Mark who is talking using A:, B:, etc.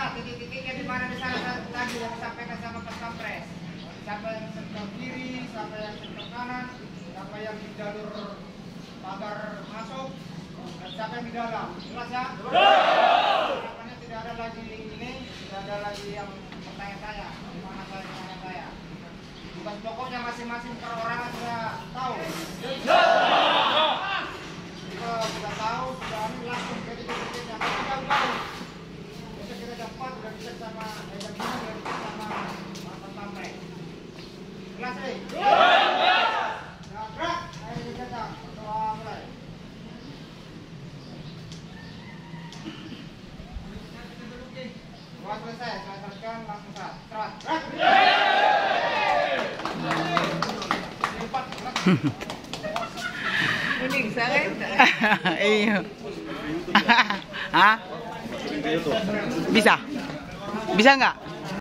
A: titik-titiknya di mana di sana tadi yang disampaikan sama Pak Kampres. Siapa yang sebelah kiri, siapa yang sebelah kanan, siapa yang di jalur pagar masuk, dan siapa yang di dalam. Jelas ya? Harapannya tidak ada lagi ini, tidak ada lagi yang bertanya-tanya di mana saya. Tugas pokoknya masing-masing perorangan sudah tahu. Sudah tahu, sudah langsung ke titik-titiknya. Kita tahu. Besok kita dapat udah bisa sama udah bisa sama Pak Kampres. Kelas ini. Nah, gerak. Ayo kita berdoa mulai. Doa selesai, saya teruskan langsung serah.
B: Kuning sangat.
C: Iya. Hah? Bisa? Bisa nggak?